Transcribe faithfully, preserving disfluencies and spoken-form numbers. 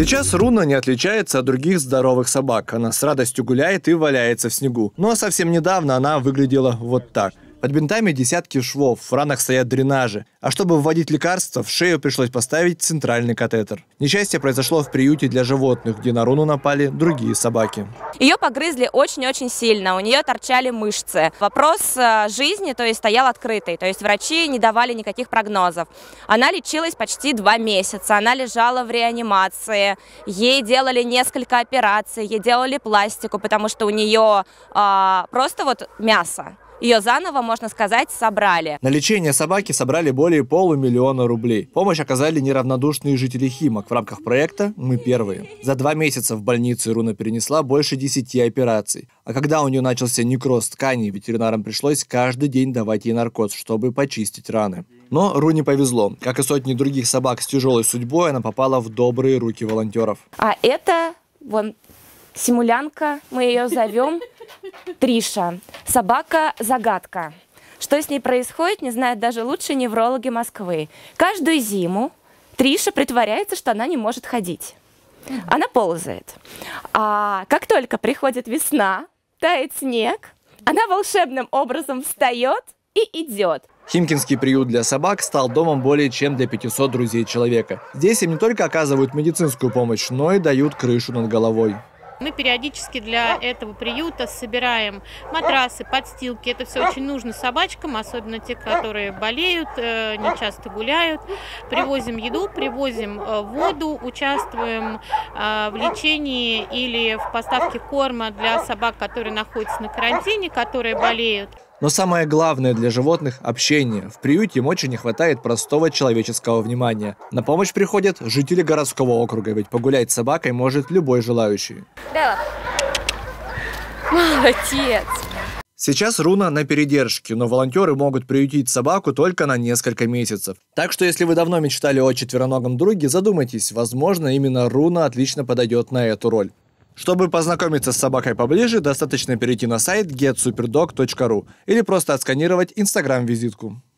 Сейчас Руна не отличается от других здоровых собак. Она с радостью гуляет и валяется в снегу. Но совсем недавно она выглядела вот так. Под бинтами десятки швов, в ранах стоят дренажи. А чтобы вводить лекарства, в шею пришлось поставить центральный катетер. Несчастье произошло в приюте для животных, где на Руну напали другие собаки. Ее погрызли очень-очень сильно, у нее торчали мышцы. Вопрос жизни, то есть, стоял открытый, то есть врачи не давали никаких прогнозов. Она лечилась почти два месяца, она лежала в реанимации, ей делали несколько операций, ей делали пластику, потому что у нее а, просто вот мясо. Ее заново, можно сказать, собрали. На лечение собаки собрали более полумиллиона рублей. Помощь оказали неравнодушные жители Химок. В рамках проекта «Мы первые». За два месяца в больнице Руна перенесла больше десяти операций. А когда у нее начался некроз тканей, ветеринарам пришлось каждый день давать ей наркоз, чтобы почистить раны. Но Руне повезло. Как и сотни других собак с тяжелой судьбой, она попала в добрые руки волонтеров. А это, вон, симулянка, мы ее зовем. Триша. Собака-загадка. Что с ней происходит, не знают даже лучшие неврологи Москвы. Каждую зиму Триша притворяется, что она не может ходить. Она ползает. А как только приходит весна, тает снег, она волшебным образом встает и идет. Химкинский приют для собак стал домом более чем для пятисот друзей человека. Здесь им не только оказывают медицинскую помощь, но и дают крышу над головой. Мы периодически для этого приюта собираем матрасы, подстилки. Это все очень нужно собачкам, особенно те, которые болеют, не часто гуляют. Привозим еду, привозим воду, участвуем в лечении или в поставке корма для собак, которые находятся на карантине, которые болеют. Но самое главное для животных – общение. В приюте им очень не хватает простого человеческого внимания. На помощь приходят жители городского округа, ведь погулять с собакой может любой желающий. Да. Молодец! Сейчас Руна на передержке, но волонтеры могут приютить собаку только на несколько месяцев. Так что если вы давно мечтали о четвероногом друге, задумайтесь, возможно, именно Руна отлично подойдет на эту роль. Чтобы познакомиться с собакой поближе, достаточно перейти на сайт get superdog точка ru или просто отсканировать инстаграм-визитку.